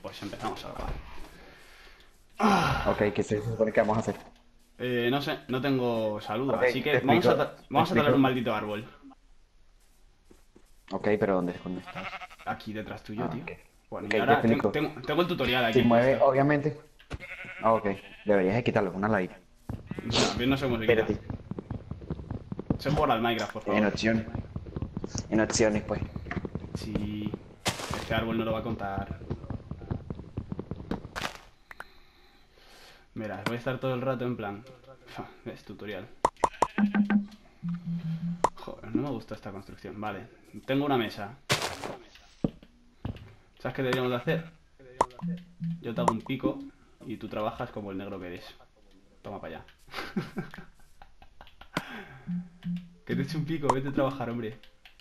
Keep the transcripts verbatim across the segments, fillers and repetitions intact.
pues empezamos a grabar. Ok, ¿qué se supone que vamos a hacer? Eh, no sé, no tengo saludo, Ok, así te que vamos a, explico, ta- te vamos a talar un explico. maldito árbol. Ok, pero ¿dónde, dónde estás? Aquí detrás tuyo, Ah, tío. ok. Bueno, Ok, y te ahora ten- explico. tengo, tengo el tutorial Si aquí mueve, puesto. obviamente. Ah, ok. Deberías de quitarlo, una ladilla. No, bien no sé cómo se quita. Espérate. Sé jugar al Minecraft, por En favor. opciones. En opciones, pues. Si este árbol no lo va a contar. Mira, voy a estar todo el rato en plan. Es tutorial. Joder, no me gusta esta construcción. Vale, tengo una mesa. ¿Sabes qué deberíamos de hacer? Yo te hago un pico y tú trabajas como el negro que eres. Toma para allá. Que te eche un pico, vete a trabajar, hombre.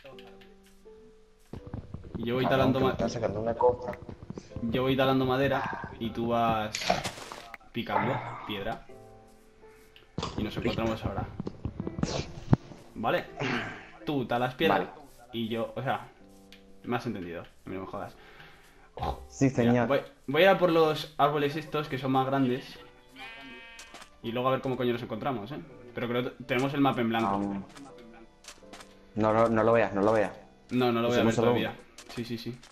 Y yo voy Cabrón, talando, que me ma- están sacando una costa. yo voy talando madera y tú vas picando piedra. Y nos Listo. encontramos ahora. ¿Vale? Tú talas Vale. piedra y yo... O sea, me has entendido. A mí no me jodas. Ojo, Sí, mira, señor. voy, voy a ir a por los árboles estos que son más grandes. Y luego a ver cómo coño nos encontramos, ¿eh? Pero creo que tenemos el mapa en blanco. Am, no, lo- no lo veas, no lo veas. No, no lo voy a Hicimos ver solo uno. todavía. Sí, sí, sí.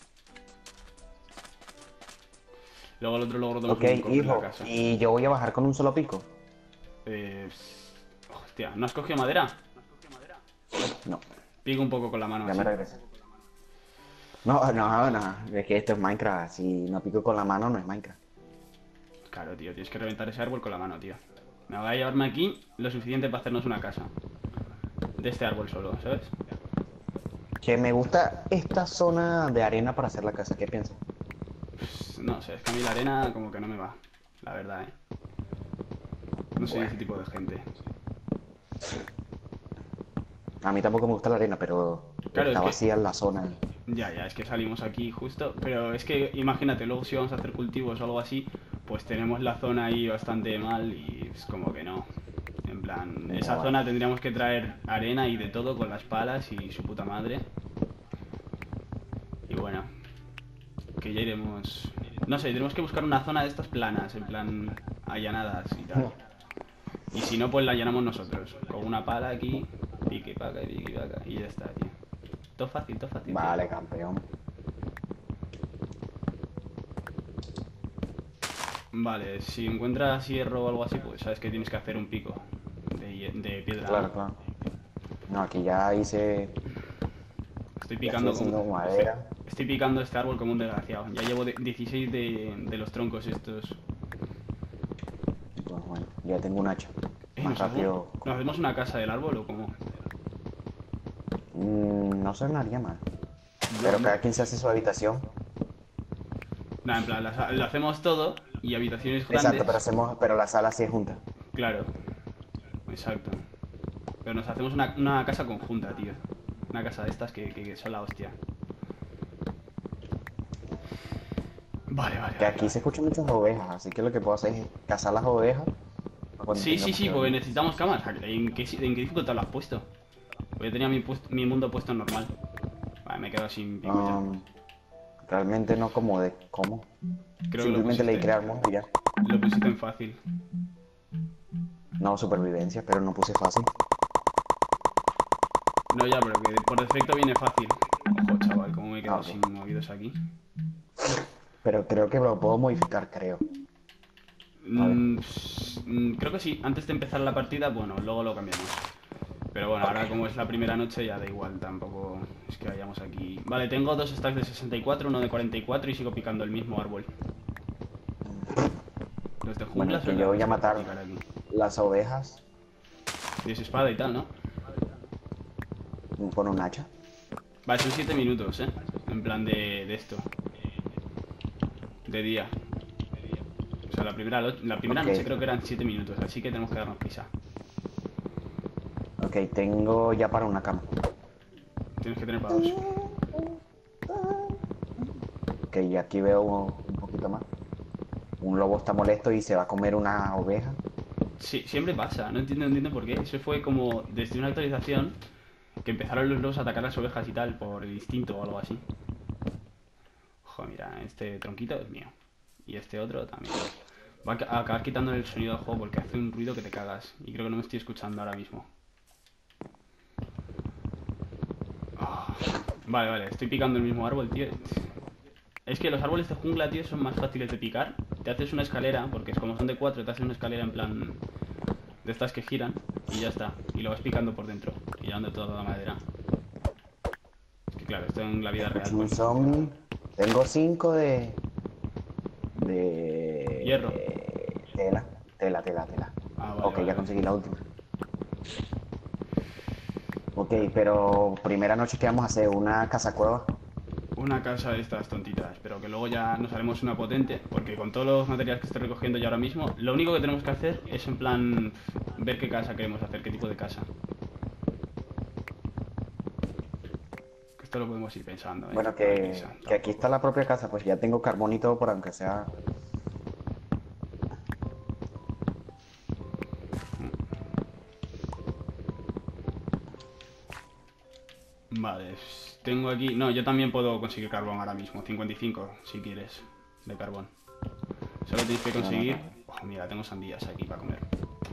Luego el otro luego lo tenemos Ok, en un cofre en la hijo. casa. Y yo voy a bajar con un solo pico. Eh... Hostia, ¿no has cogido madera? No, Pico un poco con la mano ya me así. regresé. No, no, no. Es que esto es Minecraft. Si no pico con la mano, no es Minecraft. Claro, tío, tienes que reventar ese árbol con la mano, tío. Me voy a llevarme aquí lo suficiente para hacernos una casa. De este árbol solo, ¿sabes? Que me gusta esta zona de arena para hacer la casa. ¿Qué piensas? Pues, no sé, es que a mí la arena como que no me va. La verdad, ¿eh? No soy Bueno, ese tipo de gente. a mí tampoco me gusta la arena, pero Claro, es está que... vacía la zona. Ya, ya, es que salimos aquí justo. Pero es que imagínate, luego si vamos a hacer cultivos o algo así, pues tenemos la zona ahí bastante mal y es como que no. En plan, esa Bueno, zona tendríamos que traer arena y de todo con las palas y su puta madre. Y bueno, que ya iremos... No sé, tenemos que buscar una zona de estas planas, en plan allanadas y tal. Y si no, pues la allanamos nosotros. Con una pala aquí, pique, paca, pique, paca, y ya está, tío. Todo fácil, todo fácil, tío. vale, campeón. Vale, si encuentras hierro o algo así, pues sabes que tienes que hacer un pico de, hie- de piedra, ¿no? Claro, claro. No, aquí ya hice, Estoy ya estoy picando como... haciendo Estoy, madera. estoy picando este árbol como un desgraciado. Ya llevo de- dieciséis de, de los troncos estos. Pues bueno, ya tengo un hacha. Eh, Más ¿nos hacemos, rápido. ¿nos hacemos una casa del árbol o cómo? Mm, no sonaría mal. No, Pero hombre. cada quien se hace su habitación. Nada, en plan, la- lo hacemos todo y habitaciones Exacto, grandes. pero hacemos, pero la sala sí es junta. Claro, exacto. Pero nos hacemos una, una casa conjunta, tío. Una casa de estas que, que- que son la hostia. Vale, vale, Que vale, aquí vale. se escuchan muchas ovejas, así que lo que puedo hacer es cazar las ovejas para cuando Sí, sí, tengamos sí, que porque dormir. necesitamos camas. ¿En qué, si- en qué dificultad lo has puesto? Pues yo tenía mi, puest- mi mundo puesto en normal. Vale, me he quedado sin pico ya. Um, realmente no como de cómo. Creo que lo Simplemente le di pusiste. crear mundo y ya. Lo pusiste en fácil. No supervivencia, pero no puse fácil. No, ya, pero que por defecto viene fácil. Ojo, chaval, cómo me he Ah, quedado ok. sin movidos aquí. Pero creo que lo puedo modificar, creo. A ver. Mm, pss, mm, creo que sí. Antes de empezar la partida, bueno, luego lo cambiamos. Pero bueno, Ok. ahora como es la primera noche ya da igual, tampoco es que vayamos aquí. Vale, tengo dos stacks de sesenta y cuatro, uno de cuarenta y cuatro y sigo picando el mismo árbol. Los de Bueno, jungla es son que la yo voy a hostia para matar picar aquí. las ovejas Tienes espada y tal, ¿no? con un hacha. Vale, son siete minutos, ¿eh? En plan de, de esto. De día. O sea, la primera, lo- la primera Ok. noche creo que eran siete minutos, así que tenemos que darnos prisa. Ok, tengo ya para una cama. Tienes que tener para dos. Ok, y aquí veo un, un poquito más. Un lobo está molesto y se va a comer una oveja. Sí, siempre pasa, no entiendo, no entiendo por qué. Eso fue como desde una actualización que empezaron los lobos a atacar las ovejas y tal, por el instinto o algo así. Ojo, mira, este tronquito es mío. Y este otro también. Va a ca- a acabar quitándole el sonido del juego porque hace un ruido que te cagas. Y creo que no me estoy escuchando ahora mismo. Ah, Vale, vale, estoy picando el mismo árbol, tío. Es que los árboles de jungla, tío, son más fáciles de picar. Te haces una escalera, porque es como son de cuatro, te haces una escalera en plan de estas que giran y ya está. Y lo vas picando por dentro y llevando toda la madera. Es que claro, esto en la vida real Escucho un pues no funciona. zombie. Tengo cinco de... Hierro. de... tela. Tela, tela, tela. Ah, vale, Ok, vale, ya vale. conseguí la última. Ok, pero primera noche que vamos a hacer una casa cueva. Una casa de estas tontitas, pero que luego ya nos haremos una potente, porque con todos los materiales que estoy recogiendo yo ahora mismo, lo único que tenemos que hacer es en plan ver qué casa queremos hacer, qué tipo de casa. Que esto lo podemos ir pensando, ¿eh? Bueno, No hay prisa, que, que aquí tampoco. está la propia casa, pues ya tengo carbón y todo, por aunque sea... Vale, s- tengo aquí... No, yo también puedo conseguir carbón ahora mismo, cincuenta y cinco si quieres, de carbón. Solo tienes que No, no, conseguir... no. Oh, mira, tengo sandías aquí para comer.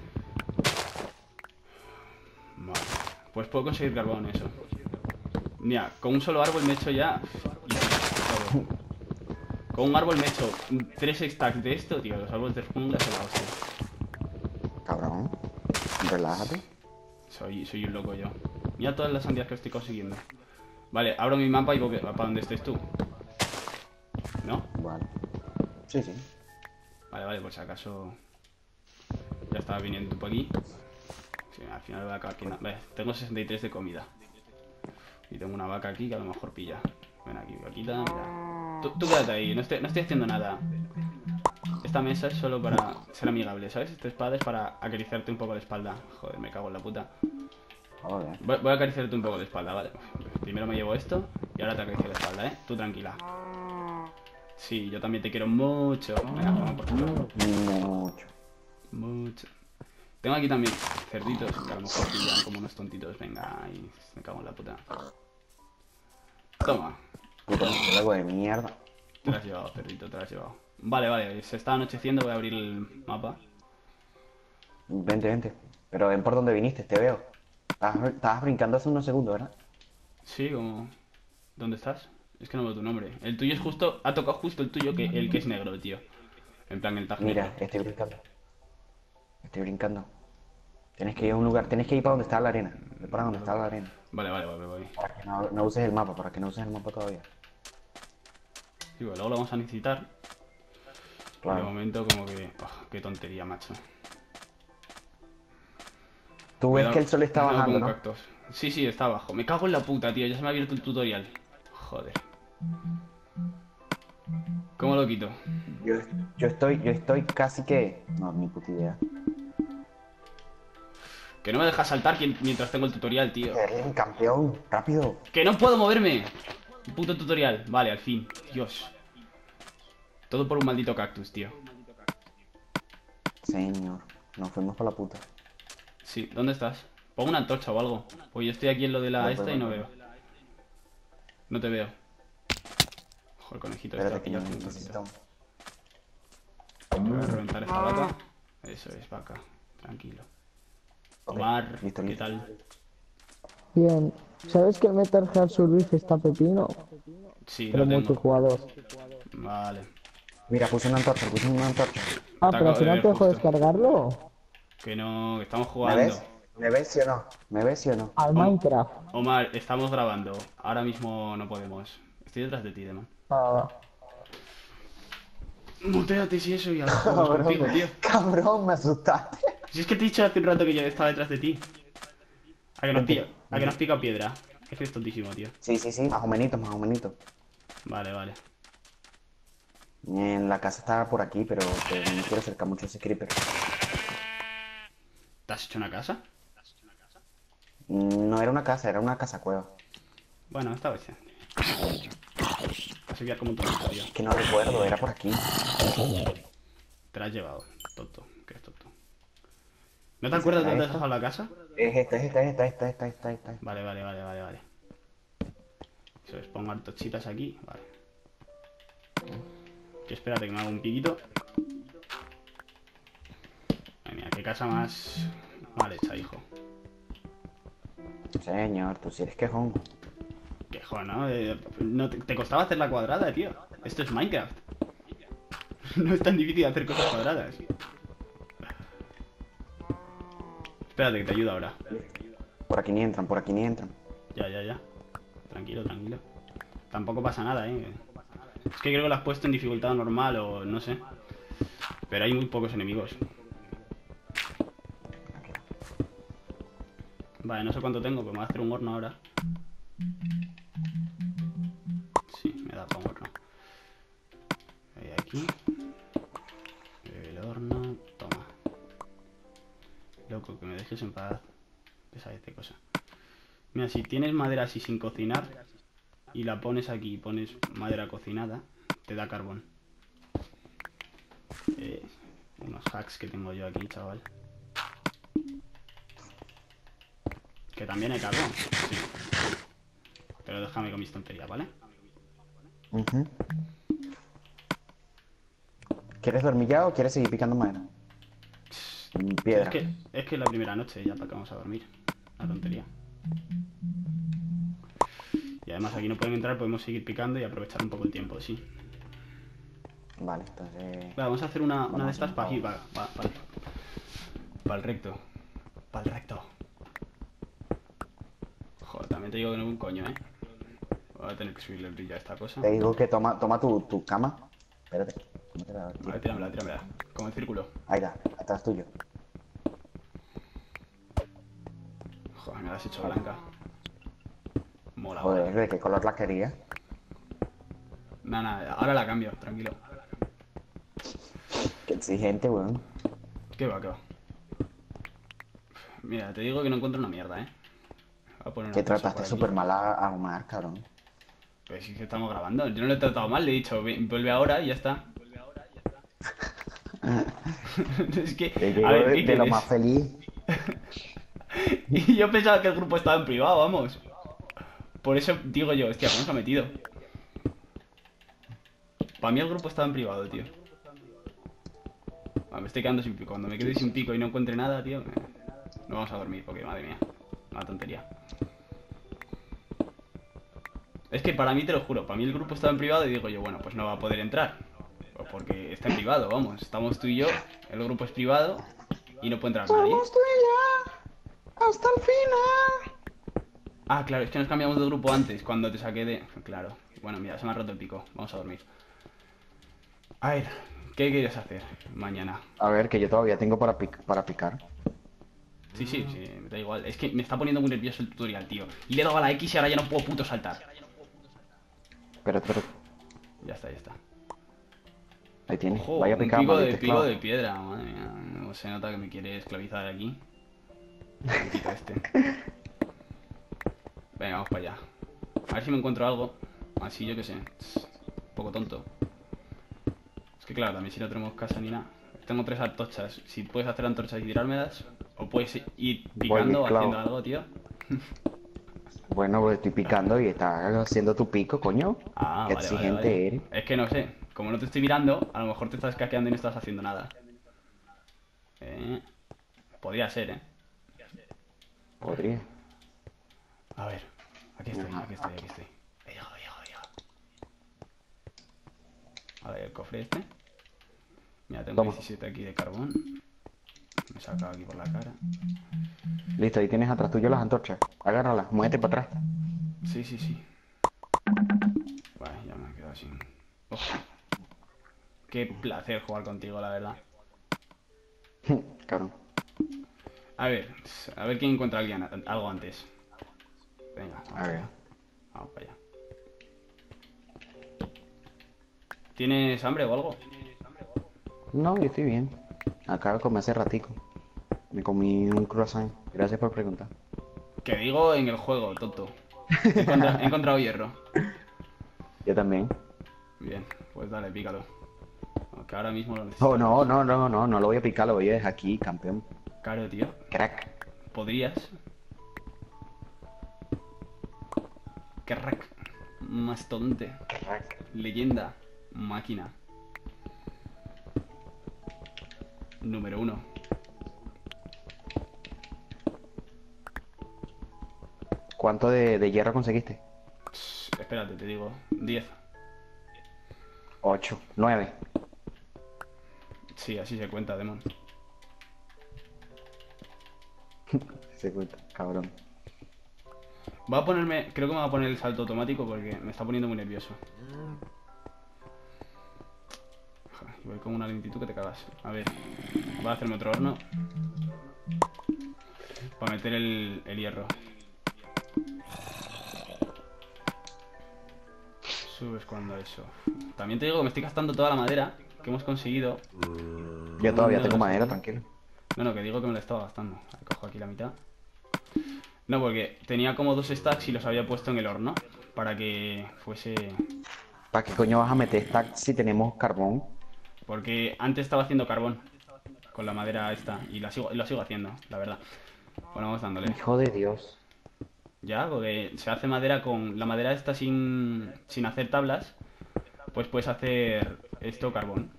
Vale, pues puedo conseguir carbón, eso. Mira, con un solo árbol me he hecho ya... y todo. Con un árbol me he hecho tres stacks de esto, tío. Los árboles de jungla son la hostia. Cabrón. Relájate. Soy, soy un loco yo. Mira todas las sandías que estoy consiguiendo. Vale, abro mi mapa y voy para donde estés tú. ¿No? Vale. Sí, sí. Vale, vale, por si acaso... Ya estaba viniendo tú por aquí. Sí, al final voy a acabar quitando- Vale, tengo sesenta y tres de comida. Y tengo una vaca aquí que a lo mejor pilla. Ven aquí, vaquita, mira. Tú, tú quédate ahí, no estoy, no estoy haciendo nada. Esta mesa es solo para ser amigable, ¿sabes? Esta espada es para acariciarte un poco la espalda. Joder, me cago en la puta. Joder. Voy, voy a acariciarte un poco la espalda, ¿vale? Primero me llevo esto y ahora te acaricio la espalda, ¿eh? Tú tranquila. Sí, yo también te quiero mucho. Venga, vamos por culo. Mucho. Mucho. Tengo aquí también cerditos que a lo mejor pillan como unos tontitos. Venga, y me cago en la puta. Toma. Puto algo de mierda. Te lo has llevado, cerdito, te lo has llevado. Vale, vale, se está anocheciendo, voy a abrir el mapa. Vente, vente. Pero ven por donde viniste, te veo. Estabas, estabas brincando hace unos segundos, ¿verdad? Sí, como... ¿Dónde estás? Es que no veo tu nombre. El tuyo es justo... Ha tocado justo el tuyo que el que es negro, tío. En plan, el tag negro. Mira, estoy brincando. Estoy brincando. Tienes que ir a un lugar, tienes que ir para donde está la arena. Ve para donde está la arena. Vale, vale, vale, voy. Para que no, no uses el mapa, para que no uses el mapa todavía. Sí, bueno, luego lo vamos a necesitar. De Claro. momento como que... oh, qué tontería, macho. Tú ves Cuidado, que el sol está cuidado con bajando, un ¿no? cactus. Sí, sí, está abajo. Me cago en la puta, tío. Ya se me ha abierto el tutorial. Joder. ¿Cómo lo quito? Yo, yo estoy, yo estoy casi que... No, ni puta idea. Que no me deja saltar quien- mientras tengo el tutorial, tío. Erling, campeón, rápido. ¡Que no puedo moverme! Puto tutorial. Vale, al fin. Dios. Todo por un maldito cactus, tío. Señor, nos fuimos por la puta. Sí, ¿dónde estás? Pongo una antorcha o algo. Pues yo estoy aquí en lo de la Voy, voy, esta y voy, no voy. veo. No te veo. Joder, conejito, este Espérate ha que pillado un necesito... Voy a reventar esta vaca. Eso es, vaca. Tranquilo. Ok, Omar, listo, ¿qué listo. tal? Bien, ¿sabes que el Metal Gear Survive está pepino? Sí, Pero lo tengo. multijugador. Vale. Mira, puse una antorcha, puse una antorcha. Ah, Te pero acabo al de final ver te dejo justo. descargarlo Que no, que estamos ¿Me jugando. ves? ¿Me ves sí o no? ¿Me ves sí o no? al Om- Minecraft. Omar, estamos grabando. Ahora mismo no podemos. Estoy detrás de ti, Demon. Ah, Muteate si eso y ahora jugamos contigo, tío. Cabrón, me asustaste. Si es que te he dicho hace un rato que yo estaba detrás de ti. A que nos Vente, pilla, a que nos pica piedra. Es que es tontísimo, tío. Sí, sí, sí, más o menos, más o menos. Vale, vale. En la casa estaba por aquí, pero, pero no me quiero acercar mucho a ese creeper. ¿Te has hecho una casa? Mm, No era una casa, era una casa cueva. Bueno, esta vez. Vas a quedar como un tonto, tío. Es que no recuerdo, era por aquí. Te la has llevado, tonto. Que es tonto. ¿No te acuerdas de dónde has esta? dejado la casa? Es esta, es esta, es esta, esta, esta, esta, esta. Vale, vale, vale, vale, vale. Eso es, pongo antorchitas aquí. Vale. Que espérate que me hago un piquito. Ay, mira, qué casa más mal hecha, hijo. Señor, tú sí eres quejón. Quejo, ¿no? Eh, no te, te costaba hacer la cuadrada, tío. Esto es Minecraft. No es tan difícil hacer cosas cuadradas. Espérate que te ayudo ahora. Por aquí ni entran, por aquí ni entran. Ya, ya, ya. Tranquilo, tranquilo. Tampoco pasa nada, ¿eh? Es que creo que lo has puesto en dificultad normal o no sé. Pero hay muy pocos enemigos. Vale, no sé cuánto tengo, pero me voy a hacer un horno ahora. Sí, me da para un horno. Voy aquí. El horno. Toma. Loco, que me dejes en paz. Pesadez de cosa. Mira, si tienes madera así sin cocinar y la pones aquí y pones madera cocinada, te da carbón. Eh, unos hacks que tengo yo aquí, chaval. Que también hay carbón. Sí. Pero déjame con mis tonterías, ¿vale? Ujú. ¿Quieres dormir ya o quieres seguir picando madera? Mm, Piedra. Es que, es que es la primera noche ya para que vamos a dormir. Una tontería. Y además aquí no pueden entrar, podemos seguir picando y aprovechar un poco el tiempo, sí. Vale, entonces... Vale, vamos a hacer una, una Vamos de estas a- para aquí, para, para, para, para el recto. Para el recto. Joder, también te digo que no es un coño, ¿eh? Voy a tener que subirle el brillo a esta cosa. Te digo que toma, toma tu, tu cama. Espérate. tómatela, A tío. ver, tíramela, tíramela. Como el círculo. Ahí está, atrás tuyo. Joder, me la has hecho blanca. Mola, mola. Joder, ¿de qué color la querías? Nada, nada, ahora la cambio, tranquilo. Qué exigente, weón. ¿Qué va, qué va? Mira, te digo que no encuentro una mierda, ¿eh? Voy a poner una Que cosa trataste por aquí. súper mal a, a Omar, cabrón. Pues sí que estamos grabando. Yo no lo he tratado mal, le he dicho, "Ve- vuelve ahora y ya está". Es que, Te a digo ver, de, ¿qué de lo quieres? más feliz. Y yo pensaba que el grupo estaba en privado, vamos. Por eso digo yo, hostia, ¿cómo se ha metido? Para mí el grupo estaba en privado, tío. Ah, me estoy quedando sin pico. Cuando me quede sin pico y no encuentre nada, tío, me- no vamos a dormir, porque madre mía, una tontería. Es que para mí, te lo juro, para mí el grupo estaba en privado y digo yo, bueno, pues no va a poder entrar. Pues porque está en privado, vamos. Estamos tú y yo, el grupo es privado y no puede entrar nadie. tú y yo hasta el final. Ah, claro, es que nos cambiamos de grupo antes, cuando te saqué de... Claro. Bueno, mira, se me ha roto el pico. Vamos a dormir. A ver, ¿qué quieres hacer mañana? A ver, que yo todavía tengo para, pic- para picar. Sí, sí, sí, me da igual. Es que me está poniendo muy nervioso el tutorial, tío. Y le he dado a la X y ahora ya no puedo puto saltar. Espérate, espérate. Ya está, ya está. Ahí tienes. Ojo, Vaya a un picar, pico de, maldito pico esclavo. de piedra, madre mía. No se nota que me quiere esclavizar aquí. El pico este. Venga, vamos para allá. A ver si me encuentro algo. Así, yo qué sé. Un poco tonto. Es que claro, también si no tenemos casa ni nada. Tengo tres antorchas. Si puedes hacer antorchas y tirármelas, o puedes ir picando o esclavo. haciendo algo, tío. Bueno, pues estoy picando y estás haciendo tu pico, coño. Ah, Qué vale, vale, exigente vale. eres. Es que no sé. Como no te estoy mirando, a lo mejor te estás caqueando y no estás haciendo nada. Eh, podría ser, ¿eh? Podría. A ver. Aquí estoy, aquí estoy, aquí estoy. He llegado, he llegado, he llegado. A ver, el cofre este. Mira, tengo Toma. diecisiete aquí de carbón. Me he sacado aquí por la cara. Listo, ahí tienes atrás tuyo las antorchas. Agárralas, muévete para atrás. Sí, sí, sí. Vale, ya me he quedado sin... Uf. Qué placer jugar contigo, la verdad. Cabrón. A ver, a ver quién encuentra a alguien, algo antes. Venga, vamos A para ver. allá. Vamos para allá. ¿Tienes hambre o algo? No, yo estoy bien. Acabo de comer hace ratico. Me comí un croissant. Gracias por preguntar. Que digo en el juego, tonto. He encontrado, he encontrado hierro. Yo también. Bien, pues dale, pícalo. Aunque ahora mismo lo necesito. Oh, no, no, no, no, no lo voy a picar, lo voy a dejar aquí, campeón. Claro, tío. Crack. ¿Podrías? Crack. Mastodonte. Crack. Leyenda. Máquina. número uno. ¿Cuánto de, de hierro conseguiste? Pss, espérate, te digo. diez. Ocho, nueve. Sí, así se cuenta, Demon. Se cuenta, cabrón. Voy a ponerme... Creo que me voy a poner el salto automático porque me está poniendo muy nervioso. Joder, voy con una lentitud que te cagas. A ver. Voy a hacerme otro horno. Para meter el, el hierro. Subes cuando eso. También te digo que me estoy gastando toda la madera que hemos conseguido. Yo todavía No, tengo no, madera, no. tranquilo. No, no, que digo que me la estaba gastando. Cojo aquí la mitad. No, porque tenía como dos stacks y los había puesto en el horno. Para que fuese... ¿Para qué coño vas a meter stack si tenemos carbón? Porque antes estaba haciendo carbón. Con la madera esta. Y la sigo, lo sigo haciendo, la verdad. Bueno, vamos dándole. Hijo de Dios. Ya, porque se hace madera con... La madera esta sin, sin hacer tablas. Pues puedes hacer esto carbón.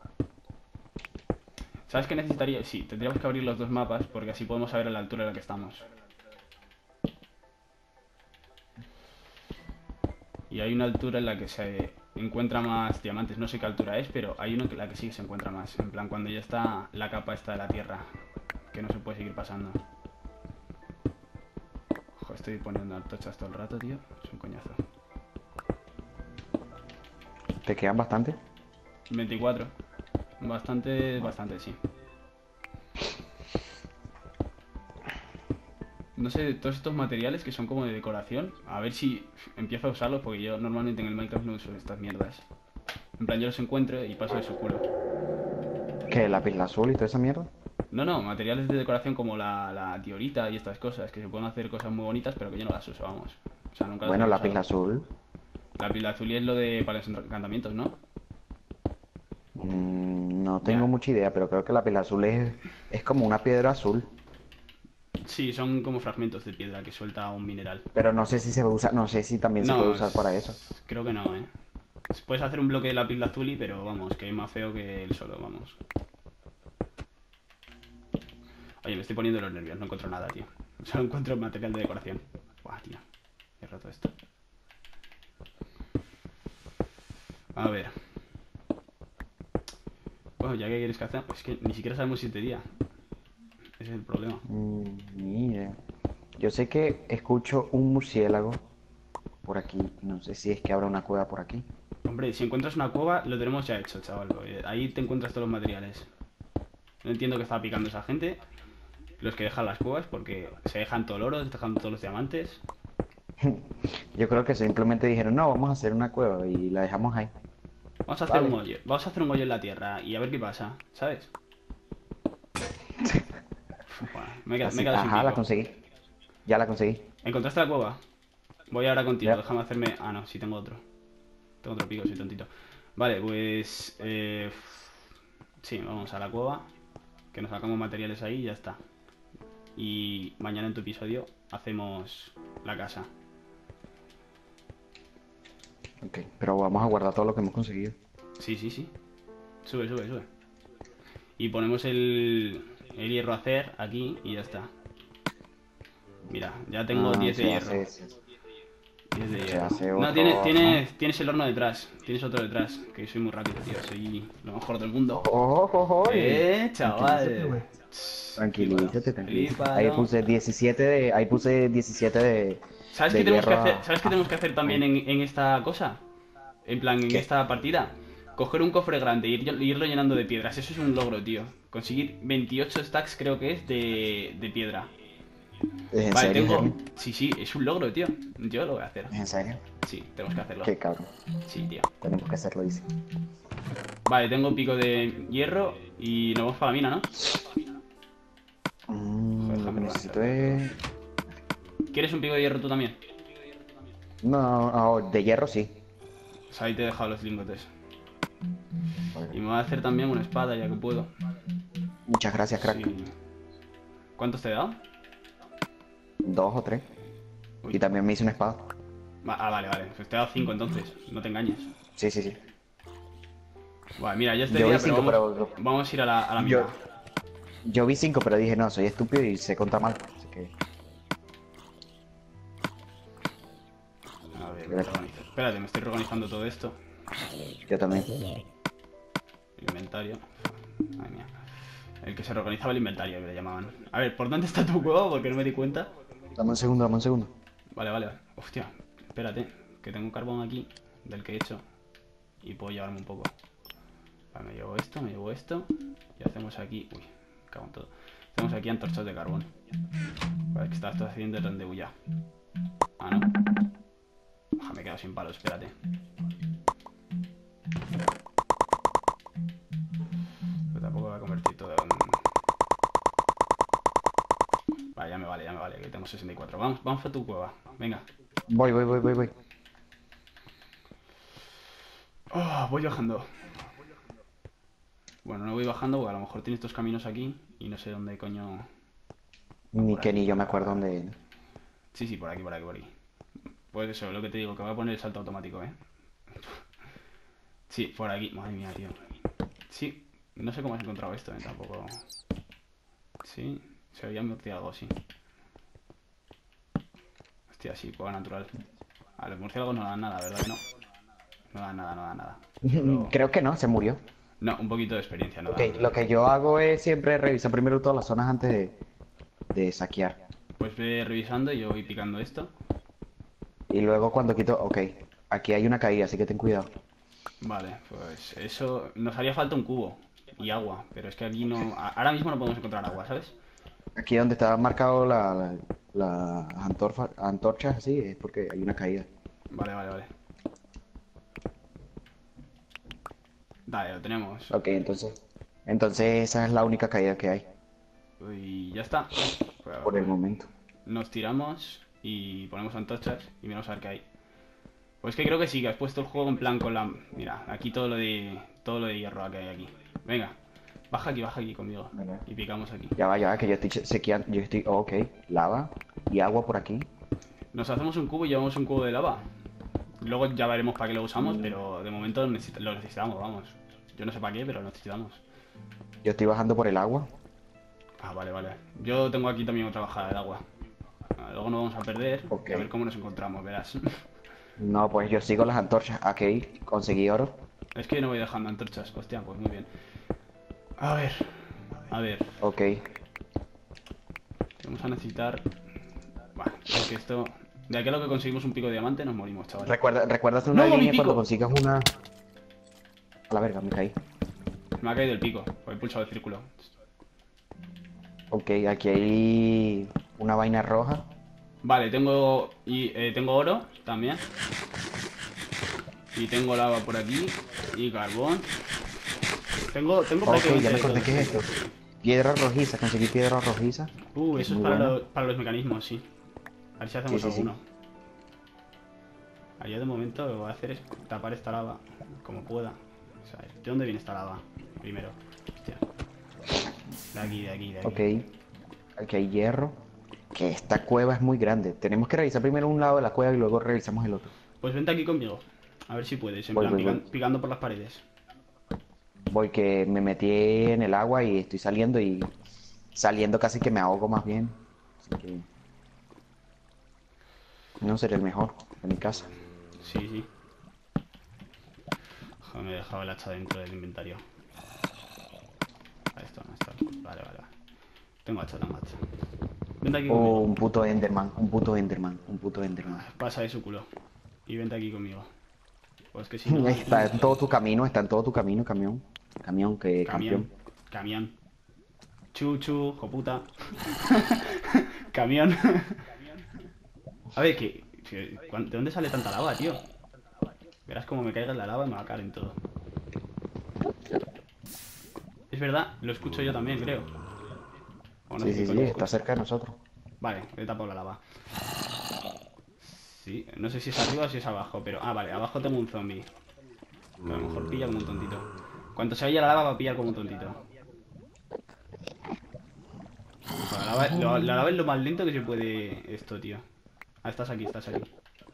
¿Sabes qué necesitaría? Sí, tendríamos que abrir los dos mapas porque así podemos saber a la altura en la que estamos. Y hay una altura en la que se encuentra más diamantes. No sé qué altura es, pero hay una en la que sí se encuentra más. En plan, cuando ya está la capa esta de la tierra. Que no se puede seguir pasando. Ojo, estoy poniendo antorchas todo el rato, tío. Es un coñazo. ¿Te quedan bastante? veinticuatro. Bastante, bastante, sí. No sé, todos estos materiales que son como de decoración, a ver si empiezo a usarlos, porque yo normalmente en el Minecraft no uso estas mierdas. En plan, yo los encuentro y paso de su culo. ¿Qué? ¿Lápiz azul y toda esa mierda? No, no, materiales de decoración como la, la diorita y estas cosas, que se pueden hacer cosas muy bonitas, pero que yo no las uso, vamos. O sea, nunca las Bueno, he lápiz usado. azul. Lápiz azul es lo de para los encantamientos, ¿no? Mm, no tengo Ya. mucha idea, pero creo que lápiz azul es, es como una piedra azul. Sí, son como fragmentos de piedra que suelta un mineral. Pero no sé si se usa, no sé si también se puede No, usar para eso. es- creo que no, ¿eh? Puedes hacer un bloque de lápiz lazuli, pero vamos, que es más feo que el solo, vamos. Oye, me estoy poniendo los nervios, no encuentro nada, tío. Solo encuentro material de decoración. Buah, tío. He roto esto. A ver. Bueno, ya que quieres que hacer, es que ni siquiera sabemos si es de día. Ese es el problema. Mm, ni idea. Yo sé que escucho un murciélago por aquí. No sé si es que habrá una cueva por aquí. Hombre, si encuentras una cueva, lo tenemos ya hecho, chaval. Eh, Ahí te encuentras todos los materiales. No entiendo que estaba picando esa gente. Los que dejan las cuevas, porque se dejan todo el oro, se dejan todos los diamantes. Yo creo que simplemente dijeron, no, vamos a hacer una cueva y la dejamos ahí. Vamos a hacer Vale. un hoyo. Vamos a hacer un hoyo en la tierra y a ver qué pasa, ¿sabes? Bueno, me he quedado, me he Así, quedado sin ajá, la pico. conseguí. Ya la conseguí. ¿Encontraste la cueva? Voy ahora contigo, Ya. déjame hacerme... Ah, no, sí tengo otro. Tengo otro pico, soy tontito. Vale, pues... Eh... Sí, vamos a la cueva. Que nos sacamos materiales ahí y ya está. Y mañana en tu episodio hacemos la casa. Ok, pero vamos a guardar todo lo que hemos conseguido. Sí, sí, sí. Sube, sube, sube. Y ponemos el, el hierro a hacer aquí y ya está. Mira, ya tengo Ah, diez de se hierro. hace- se- diez de se hierro. hace No, otro tienes, horno. tienes, tienes el horno detrás. Tienes otro detrás. Que soy muy rápido, tío. Soy lo mejor del mundo. ¡Oh, oh, oh! Eh, Tranquilízate, chaval. güey. Tranquilízate, tranquilízate. Flipado. Ahí puse diecisiete de... Ahí puse diecisiete de... ¿Sabes de qué tenemos que hierro a- hacer? ¿Sabes qué tenemos que hacer también en, en esta cosa? En plan, en ¿Qué? esta partida. Coger un cofre grande y ir- irlo llenando de piedras. Eso es un logro, tío. Conseguir veintiocho stacks, creo que es, de, de piedra. ¿Es en Vale, serio, tengo... Jeremy? Sí, sí, es un logro, tío. Yo lo voy a hacer. ¿Es en serio? Sí, tenemos que hacerlo. Qué cabrón. Sí, tío. Tenemos que hacerlo, dice. Vale, tengo pico de hierro y nos vamos para la mina, ¿no? Mm, lo que déjame necesito es... ¿Quieres un pico de hierro tú también? No, no, de hierro sí. Pues ahí te he dejado los lingotes. Vale. Y me voy a hacer también una espada, ya que puedo. Muchas gracias, crack. Sí. ¿Cuántos te he dado? Dos o tres. Uy. Y también me hice una espada. Va- Ah, vale, vale. Pues te he dado cinco entonces. No te engañes. Sí, sí, sí. Vale, mira, ya este Yo día, vi pero cinco, vamos, pero- vamos a ir a la, a la mina. Yo, Yo vi cinco, pero dije, no, soy estúpido y sé contar mal. Así que... A ver, me organizo. Espérate, me estoy reorganizando todo esto. Yo también. Inventario. Ay, mía. El que se reorganizaba el inventario, que le llamaban. A ver, ¿por dónde está tu cueva? Porque no me di cuenta. Dame un segundo, dame un segundo. Vale, vale. Hostia, espérate, que tengo un carbón aquí del que he hecho. Y puedo llevarme un poco. Vale, me llevo esto, me llevo esto. Y hacemos aquí... Uy, me cago en todo. Hacemos aquí antorchas de carbón. Vale, que está esto haciendo el rendezvous ya. Ah, no. Oja, me he quedado sin palos, espérate. Pero tampoco voy a convertir todo en... Vale, ya me vale, ya me vale, que tengo sesenta y cuatro. Vamos, vamos a tu cueva, venga. Voy, voy, voy, voy, voy. Oh, voy bajando. Bueno, no voy bajando porque a lo mejor tiene estos caminos aquí y no sé dónde coño... Ni Por que aquí, ni yo me por acuerdo acá. dónde... Sí, sí, por aquí, por aquí, por aquí. Pues eso, lo que te digo, que voy a poner el salto automático, ¿eh? Sí, por aquí. Madre mía, tío. Sí, no sé cómo has encontrado esto, ¿eh? Tampoco... Sí, se había metido algo así. Hostia, sí, cueva natural. A los murciélagos no dan nada, ¿verdad que no? No dan nada, no dan nada. Solo... Creo que no, se murió. No, un poquito de experiencia no Ok, dan. lo que yo hago es siempre revisar primero todas las zonas antes de, de saquear. Pues ve revisando y yo voy picando esto. Y luego cuando quito... Ok, aquí hay una caída, así que ten cuidado. Vale, pues eso... Nos haría falta un cubo y agua, pero es que aquí no... a- Ahora mismo no podemos encontrar agua, ¿sabes? Aquí donde está marcado la, la, la antorfa- antorchas, así, es porque hay una caída. Vale, vale, vale. Dale, lo tenemos. Ok, entonces... Entonces esa es la única caída que hay, Y ya está. Pues, por el momento. nos tiramos y ponemos antorchas y miramos a ver qué hay. Pues que creo que sí, que has puesto el juego en plan con la... Mira, aquí todo lo de... Todo lo de hierro que hay aquí. Venga, baja aquí, baja aquí conmigo. Vale. Y picamos aquí. Ya va, ya va, que yo estoy che- sequeando, yo estoy... oh, ok, lava y agua por aquí. Nos hacemos un cubo y llevamos un cubo de lava. Luego ya veremos para qué lo usamos, pero de momento necesita- lo necesitamos, vamos. Yo no sé para qué, pero lo necesitamos. Yo estoy bajando por el agua. Ah, vale, vale. Yo tengo aquí también otra bajada de agua. Ah, luego nos vamos a perder. Ok. Y a ver cómo nos encontramos, verás. No, pues yo sigo las antorchas. Ok, conseguí oro. Es que no voy dejando antorchas. Hostia, pues muy bien. A ver. A ver. Ok. Vamos a necesitar... Bueno, es que esto... De aquí a lo que conseguimos un pico de diamante nos morimos, chaval. Recuerda, ¿recuerdas una ¡No, mi línea pico! cuando consigas una... A la verga, me caí. Me ha caído el pico. Por el pulsado el círculo. Ok, aquí hay una vaina roja. Vale, tengo... Y eh, tengo oro también. Y tengo lava por aquí. Y carbón. Tengo, tengo Ok, prácticamente ya me de todo. acordé qué es esto. Piedra rojiza, conseguí piedra rojiza. Uh, que eso es muy para, buena. lo- para los mecanismos, sí. A ver si hacemos Sí, sí, sí. alguno. Allá de momento lo que voy a hacer es tapar esta lava como pueda. O sea, ¿de dónde viene esta lava? Primero. Hostia. De aquí, de aquí, de aquí. Ok, aquí hay hierro. Que esta cueva es muy grande. Tenemos que revisar primero un lado de la cueva y luego revisamos el otro. Pues vente aquí conmigo. A ver si puedes, en Voy, plan voy, pican- voy. picando por las paredes. Voy que me metí en el agua y estoy saliendo y saliendo casi que me ahogo más bien. Así que no seré el mejor en mi casa. Sí, sí. Joder, me he dejado el hacha dentro del inventario. Ahí está, no está. Vale, vale, vale. Tengo hacha, tengo hacha. Vente aquí Oh, conmigo. un puto Enderman, un puto Enderman, un puto Enderman. Pasa de su culo. Y vente aquí conmigo. Pues que si no... Está en todo tu camino, está en todo tu camino, camión. Camión, que Camión. campeón. Camión. Chuchu, joputa. Camión. A ver, que... que- ¿cuán- ¿de dónde sale tanta lava, tío? Verás como me caiga en la lava y me va a caer en todo. Es verdad, lo escucho yo también, creo. O no Sí, sé sí, qué sí, coño está escucho. cerca de nosotros. Vale, he tapado la lava. Sí, no sé si es arriba o si es abajo, pero... Ah, vale, abajo tengo un zombie. A lo mejor pilla como un tontito. Cuando se vaya la lava va a pillar como un tontito. La lava, lo- la lava es lo más lento que se puede esto, tío. Ah, estás aquí, estás aquí.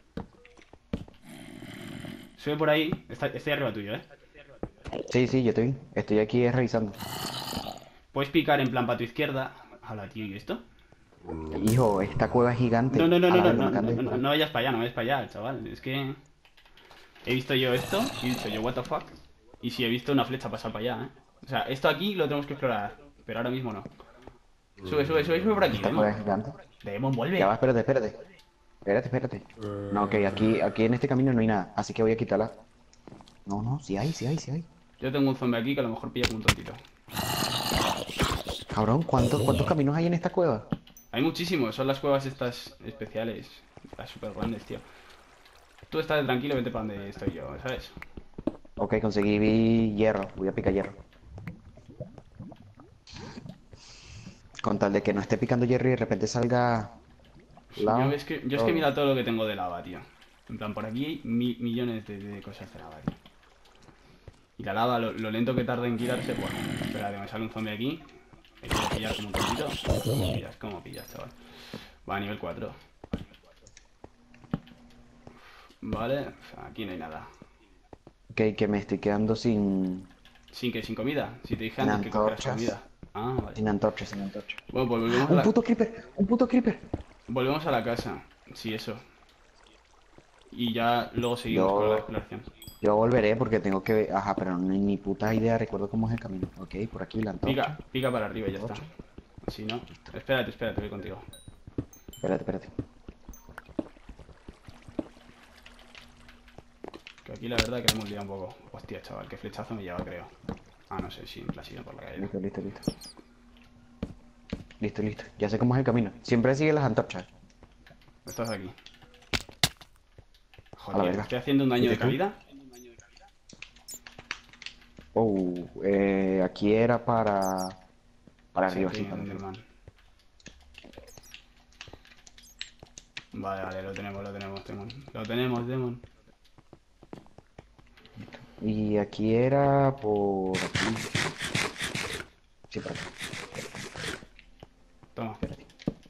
Sube por ahí. Está- estoy arriba tuyo, ¿eh? Sí, sí, yo estoy, estoy aquí revisando. Puedes picar en plan para tu izquierda. Hala, tío, ¿y esto? Hijo, esta cueva es gigante. No, no, no, A no, la no, vez, no, me acaban no, de no, disparar. no vayas para allá, no vayas para allá, chaval. Es que he visto yo esto y he dicho yo, what the fuck. Y sí, he visto una flecha pasar para allá, ¿eh? O sea, esto aquí lo tenemos que explorar, pero ahora mismo no. Sube, sube, sube, sube por aquí, Esta cueva es Demon. gigante. Demon, vuelve. Ya va, espérate, espérate. Espérate, espérate. No, ok, aquí, aquí en este camino no hay nada, así que voy a quitarla. No, no, sí hay, sí hay, sí hay. Yo tengo un zombie aquí que a lo mejor pilla como un tontito. Cabrón, ¿cuántos, cuántos caminos hay en esta cueva? Hay muchísimos, son las cuevas estas especiales. Las super grandes, tío. Tú estás tranquilo, vete para donde estoy yo, ¿sabes? Ok, conseguí hierro, voy a picar hierro. Con tal de que no esté picando hierro y de repente salga lava. Yo es que, yo es que Oh. mira todo lo que tengo de lava, tío. En plan, por aquí hay mi- millones de, de cosas de lava, tío. Y la lava, lo, lo lento que tarda en quitarse, bueno, espérate, me sale un zombie aquí. Hay que pillar como un poquito. ¿Cómo pillas? ¿Cómo pillas, chaval? Va a nivel cuatro. Vale, aquí no hay nada. Ok, que me estoy quedando sin, Sin que, sin comida. Si te dije Sin antes que cogieras antorchas. comida. Ah, vale. sin antorcha, sin antorcha. Bueno, pues volvemos a ¡Un la, puto creeper! ¡Un puto creeper! volvemos a la casa. Sí, eso. Y ya luego seguimos Yo- con la exploración. Yo volveré porque tengo que... Ajá, pero no hay ni puta idea, recuerdo cómo es el camino. Ok, por aquí la antorcha. Pica, pica para arriba y ya está. Si no, espérate, espérate, voy contigo. Espérate, espérate. Que aquí la verdad que le hemos liado un poco. Hostia, chaval, qué flechazo me lleva, creo. Ah, no sé, sí, la he sido por la caída. Listo, listo, listo. Listo, listo. Ya sé cómo es el camino. Siempre sigue las antorchas. Estás aquí. A la Joder, verga. estoy haciendo un daño de ¿Y tú? calidad. Oh, eh, aquí era para... Para Sí, arriba, aquí sí, en para arriba. Enderman. Vale, vale, lo tenemos, lo tenemos, Demon. Lo tenemos, Demon. Y aquí era por aquí. Sí, por aquí. Toma. Espérate.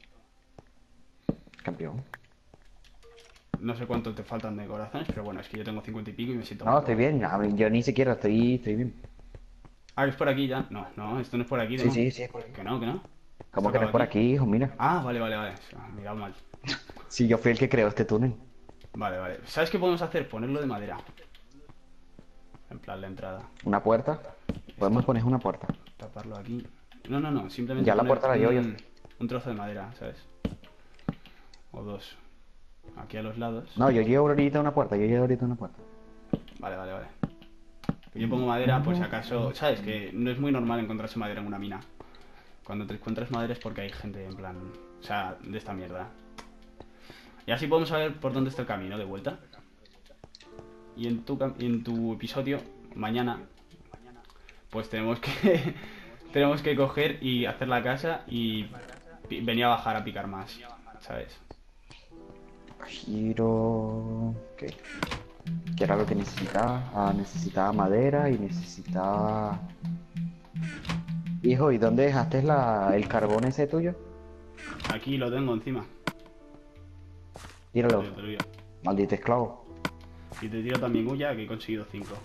Campeón. No sé cuántos te faltan de corazones, pero bueno, es que yo tengo cincuenta y pico y me siento No, mal. estoy bien. A ver, yo ni siquiera estoy, estoy bien. Ah, es por aquí ya. No, no, esto no es por aquí, Sí, Demon. sí, sí, es por aquí. Que no, que no. ¿Cómo Esto que no acaba es por aquí, hijo? Mira. Ah, vale, vale, vale. Ah, mirado mal. Sí, yo fui el que creó este túnel. Vale, vale. ¿Sabes qué podemos hacer? Ponerlo de madera. En plan, la entrada. Una puerta. Podemos poner una puerta. Taparlo aquí. No, no, no. Simplemente Ya la poner puerta la llevo yo. un, un trozo de madera, ¿sabes? O dos. Aquí a los lados. No, yo llevo ahorita una puerta. Yo llevo ahorita una puerta. Vale, vale, vale. Yo pongo madera por si acaso... ¿Sabes? Que no es muy normal encontrarse madera en una mina. Cuando te encuentras madera es porque hay gente en plan... O sea, de esta mierda. Y así podemos saber por dónde está el camino de vuelta. Y en tu, cam- en tu episodio, mañana, pues tenemos que... tenemos que coger y hacer la casa y pi- venir a bajar a picar más, ¿sabes? Giro... ¿Qué? ¿Qué era lo que necesitaba? Ah, necesitaba madera y necesitaba... Hijo, ¿y dónde dejaste la... el carbón ese tuyo? Aquí lo tengo encima. Tíralo. Te lo digo. Maldito esclavo. Y te tiro también huya, que he conseguido cinco.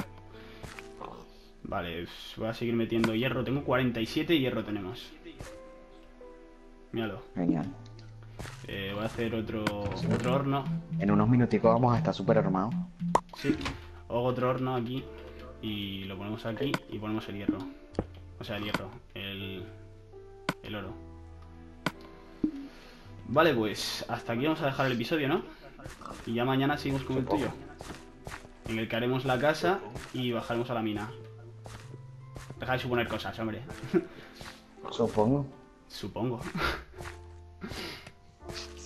Vale, pues voy a seguir metiendo hierro. Tengo cuarenta y siete hierro tenemos. Míralo. Genial. Eh, voy a hacer otro, otro horno. En unos minuticos vamos a estar súper armados. Sí. Hago otro horno aquí. Y lo ponemos aquí y ponemos el hierro. O sea, el hierro. El, el oro. Vale, pues hasta aquí vamos a dejar el episodio, ¿no? Y ya mañana seguimos con el Supongo. tuyo. En el que haremos la casa y bajaremos a la mina. Deja de suponer cosas, hombre. Supongo. Supongo.